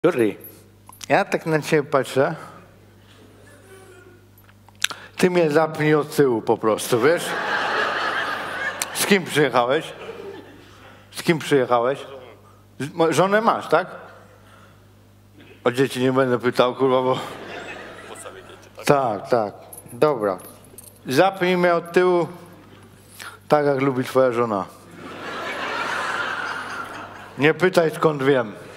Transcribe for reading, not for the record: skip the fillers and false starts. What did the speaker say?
Juri, ja tak na ciebie patrzę. Ty mnie zapnij od tyłu po prostu, wiesz? Z kim przyjechałeś? Z kim przyjechałeś? Żonę masz, tak? O dzieci nie będę pytał, kurwa, bo... Tak, tak. Dobra. Zapnij mnie od tyłu, tak jak lubi twoja żona. Nie pytaj, skąd wiem.